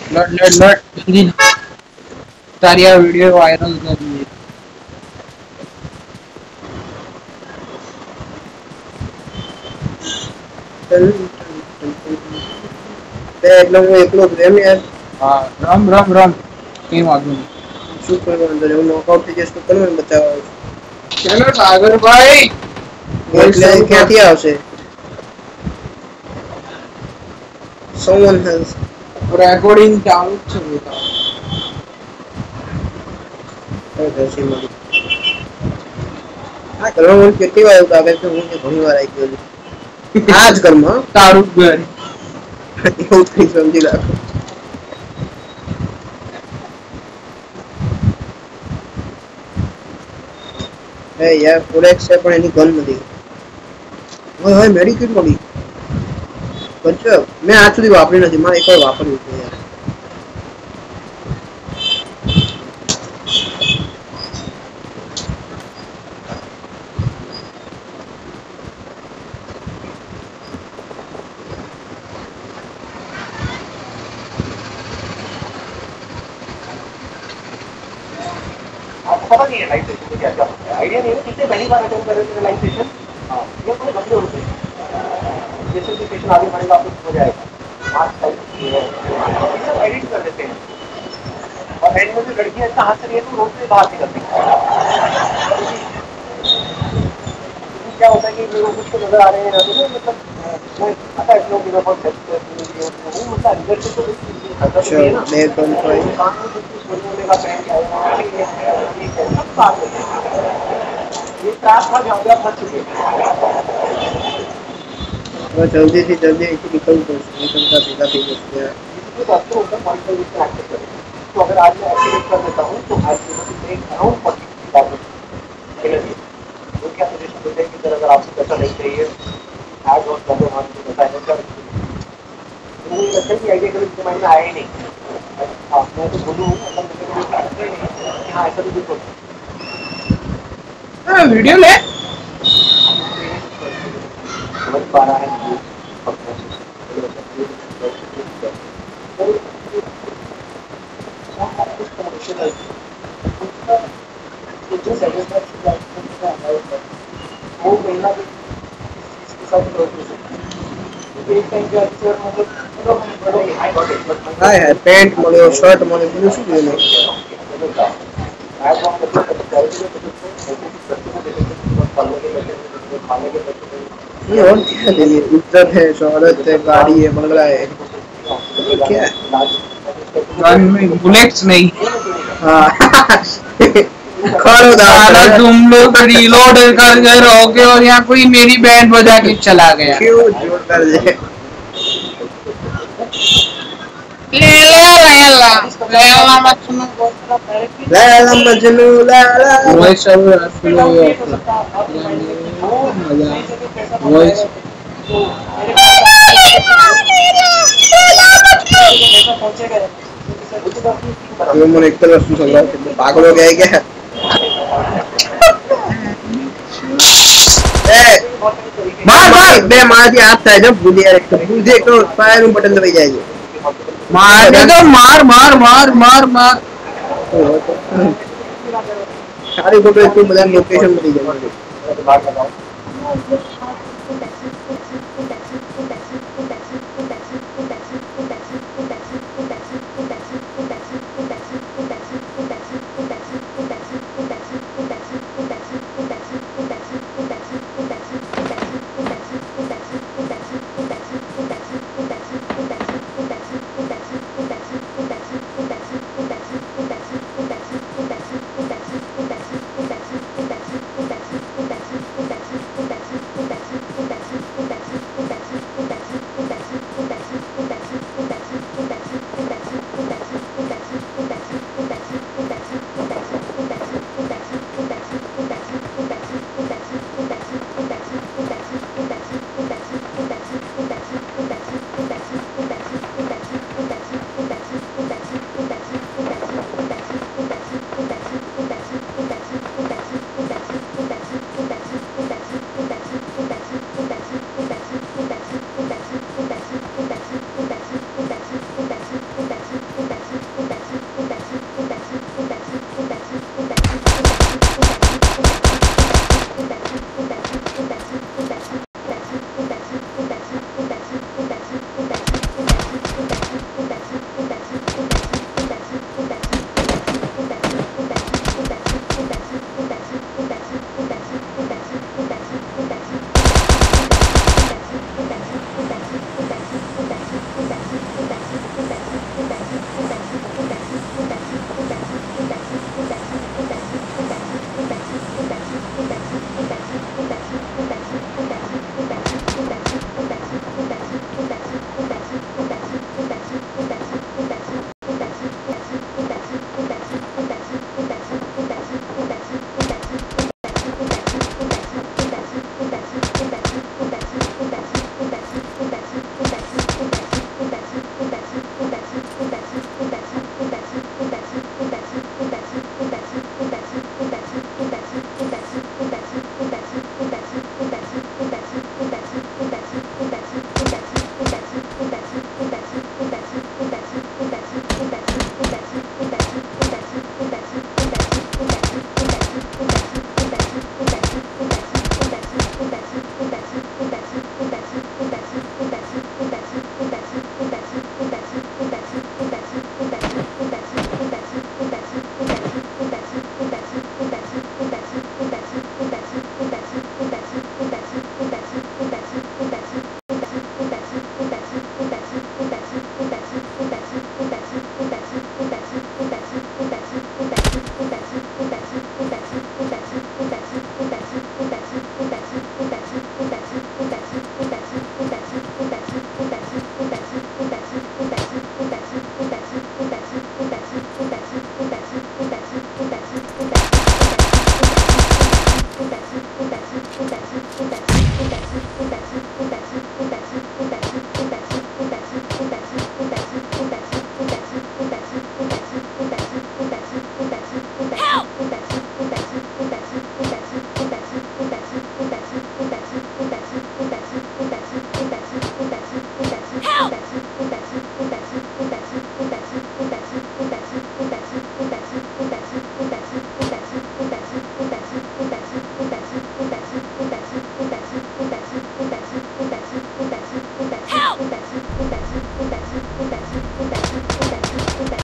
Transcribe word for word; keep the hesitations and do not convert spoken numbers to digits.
लड़ लड़ लड़ जल्दी सारी यार वीडियो वायरल कर दी। एक लोग एक लोग गेम यार। हाँ राम राम राम कहीं मालूम नहीं। सुपर अंदर वो नॉकआउट थी जिसको कल में बचाया। चलो सागर भाई એટલે ક્યાંથી આવશે? someone has recording ચાલુ છે બેટા એ દર્શી મળી આ ઘરમાં કેટલી વાર એવું લાગે છે હું ઘણી વાર આવી ગયો આ જ ઘરમાં તારું ઘર એવું કંઈ સમજી રાખો એ યાર ફોરેક્સ છે પણ એની ગન નથી ઓય ઓય મેડિકેટ મળી બચ્ચો મેં આજ સુધી વાપરી નથી મારે એકવાર વાપરવી છે યાર पता नहीं है लाइव सेशन में क्या क्या होता है आइडिया नहीं है कितने पहली बार अटेंड कर रहे थे लाइव सेशन हाँ ये थोड़े गंदे होते हैं जैसे कि सेशन आगे बढ़ेगा आपको हो जाएगा आज टाइप सब एडिट कर देते हैं और एंड में जो लड़कियां इतना हाथ से रही है तो रोड से बाहर निकलती है क्या होता है कि लोग कुछ तो नजर आ रहे हैं मतलब मैं पता है लोग मेरे बहुत हेल्प करते हैं वो मतलब अंदर से तो अच्छा मैं कौन कोई ये क्लास था जहाँ पे आप फंस चुके वो जल्दी से जल्दी ऐसे निकल दो निकलता सीधा भी बच गया इसको तो अच्छा होता है पॉइंट पर इसको एक्टिव करें तो अगर आज मैं एक्टिवेट कर देता हूँ तो आज एक अराउंड फोर्टी थाउजेंड तो क्या सजेशन देते हैं कि सर अगर आपको पैसा नहीं चाहिए आज और कर दो हमारे पैसा कर मुझे लगता है कि आइडिया कभी इसके माइंड में आया ही नहीं हाँ मैं तो बोलूँ हाँ ऐसा भी कुछ हाँ वीडियो ले समझ पा रहा है वो महीना हाय हाय पैंट મળ્યો શર્ટ મળ્યો બધું શું જોઈએ ये और क्या है ये इज्जत है शोहरत है गाड़ी है बंगला है क्या गन में बुलेट्स नहीं हाँ खड़ो साला तुम लोग रीलोड कर गए रहोगे और यहाँ कोई मेरी बैंड बजा के चला गया क्यों जोर कर दे लैला लैला लैला मजनू लैला मजनू लैला वॉइस सब फ्लो वॉइस तो मन एक तरफ से चल रहा है पागल हो गया है क्या ए मार मार बे मार दिया हाथ था जब भूल यार एक तो भूल दे तो फायर में बटन दबाई जाएगी मार दे तो मार मार मार मार मार सारी फोटो इसको बता लोकेशन में दी जाएगी